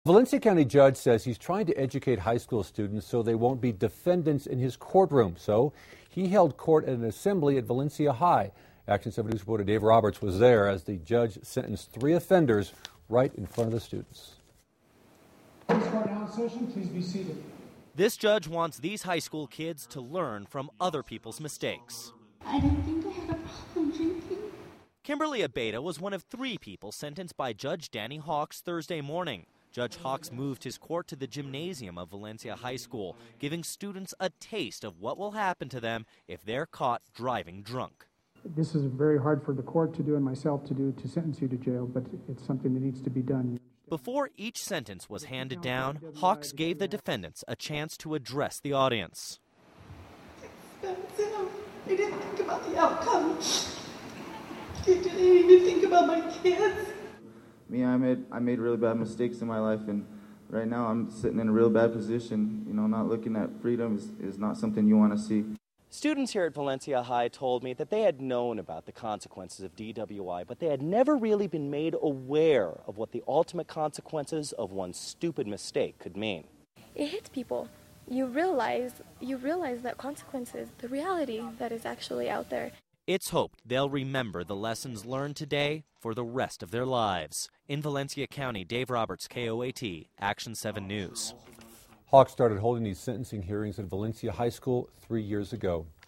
Valencia County judge says he's trying to educate high school students so they won't be defendants in his courtroom. So he held court at an assembly at Valencia High. Action 7 News reporter Dave Roberts was there as the judge sentenced 3 offenders right in front of the students. Please start now in session. Please be seated. This judge wants these high school kids to learn from other people's mistakes. I didn't think I had a problem drinking. Kimberly Abeda was one of 3 people sentenced by Judge Danny Hawks Thursday morning. Judge Hawks moved his court to the gymnasium of Valencia High School, giving students a taste of what will happen to them if they're caught driving drunk. This is very hard for the court to do and myself to do, to sentence you to jail, but it's something that needs to be done. Before each sentence was handed down, Hawks gave the defendants a chance to address the audience. It's expensive. I didn't think about the outcome. I didn't even think about my kids. Me, I made really bad mistakes in my life, and right now I'm sitting in a real bad position. You know, not looking at freedom is not something you want to see. Students here at Valencia High told me that they had known about the consequences of DWI, but they had never really been made aware of what the ultimate consequences of one stupid mistake could mean. It hits people. You realize that consequences, the reality that is actually out there. It's hoped they'll remember the lessons learned today for the rest of their lives. In Valencia County, Dave Roberts, KOAT, Action 7 News. Hawks started holding these sentencing hearings at Valencia High School 3 years ago.